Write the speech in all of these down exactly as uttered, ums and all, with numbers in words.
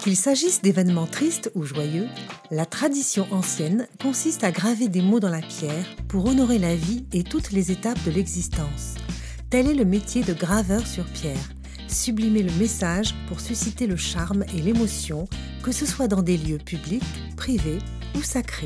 Qu'il s'agisse d'événements tristes ou joyeux, la tradition ancienne consiste à graver des mots dans la pierre pour honorer la vie et toutes les étapes de l'existence. Tel est le métier de graveur sur pierre, sublimer le message pour susciter le charme et l'émotion, que ce soit dans des lieux publics, privés ou sacrés.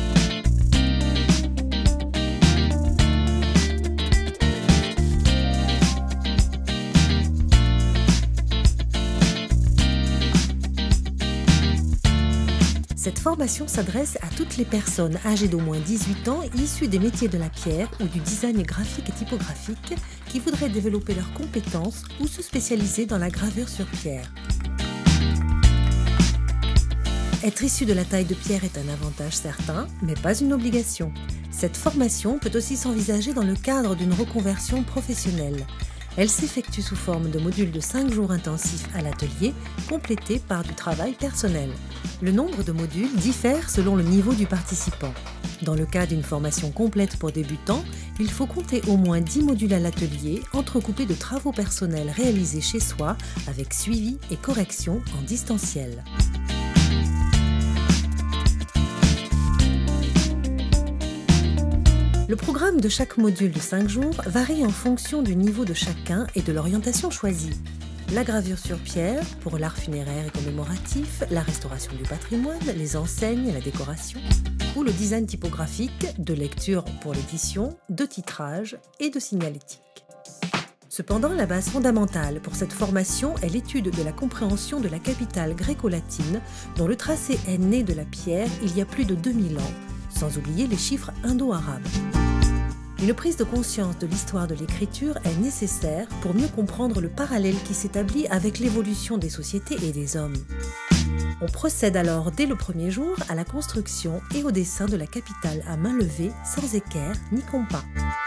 Cette formation s'adresse à toutes les personnes âgées d'au moins dix-huit ans issues des métiers de la pierre ou du design graphique et typographique qui voudraient développer leurs compétences ou se spécialiser dans la gravure sur pierre. Être issu de la taille de pierre est un avantage certain, mais pas une obligation. Cette formation peut aussi s'envisager dans le cadre d'une reconversion professionnelle. Elle s'effectue sous forme de modules de cinq jours intensifs à l'atelier, complétés par du travail personnel. Le nombre de modules diffère selon le niveau du participant. Dans le cas d'une formation complète pour débutants, il faut compter au moins dix modules à l'atelier, entrecoupés de travaux personnels réalisés chez soi, avec suivi et correction en distanciel. Le programme de chaque module de cinq jours varie en fonction du niveau de chacun et de l'orientation choisie. La gravure sur pierre, pour l'art funéraire et commémoratif, la restauration du patrimoine, les enseignes et la décoration, ou le design typographique, de lecture pour l'édition, de titrage et de signalétique. Cependant, la base fondamentale pour cette formation est l'étude de la compréhension de la capitale gréco-latine, dont le tracé est né de la pierre il y a plus de deux mille ans, sans oublier les chiffres indo-arabes. Une prise de conscience de l'histoire de l'écriture est nécessaire pour mieux comprendre le parallèle qui s'établit avec l'évolution des sociétés et des hommes. On procède alors dès le premier jour à la construction et au dessin de la capitale à main levée, sans équerre ni compas.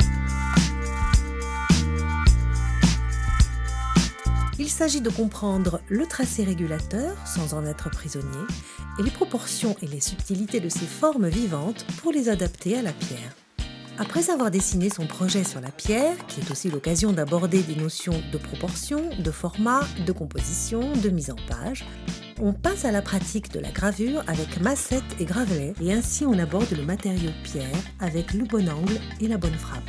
Il s'agit de comprendre le tracé régulateur, sans en être prisonnier, et les proportions et les subtilités de ces formes vivantes pour les adapter à la pierre. Après avoir dessiné son projet sur la pierre, qui est aussi l'occasion d'aborder des notions de proportion, de format, de composition, de mise en page, on passe à la pratique de la gravure avec massette et gravelet, et ainsi on aborde le matériau pierre avec le bon angle et la bonne frappe.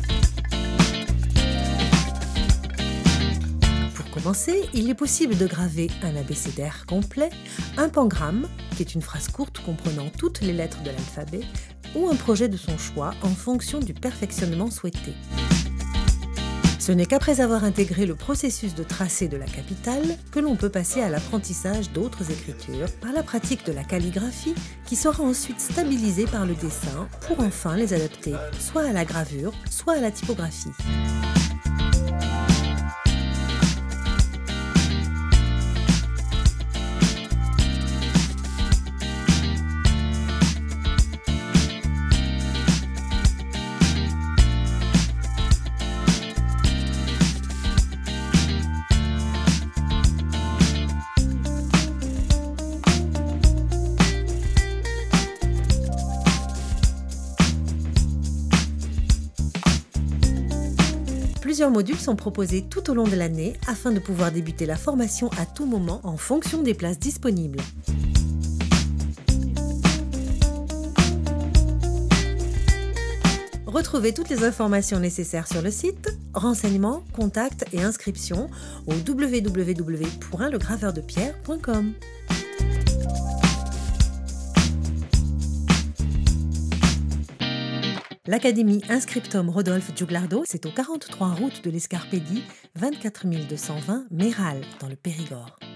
Pour commencer, il est possible de graver un abécédaire complet, un pangramme, qui est une phrase courte comprenant toutes les lettres de l'alphabet, ou un projet de son choix en fonction du perfectionnement souhaité. Ce n'est qu'après avoir intégré le processus de tracé de la capitale que l'on peut passer à l'apprentissage d'autres écritures par la pratique de la calligraphie qui sera ensuite stabilisée par le dessin pour enfin les adapter soit à la gravure, soit à la typographie. Plusieurs modules sont proposés tout au long de l'année afin de pouvoir débuter la formation à tout moment en fonction des places disponibles. Retrouvez toutes les informations nécessaires sur le site, renseignements, contacts et inscriptions au w w w point le graveur de pierre point com. L'Académie Inscriptum Rodolphe Giuglardo, c'est au quarante-trois route de l'Escarpédie, vingt-quatre mille deux cent vingt Méral, dans le Périgord.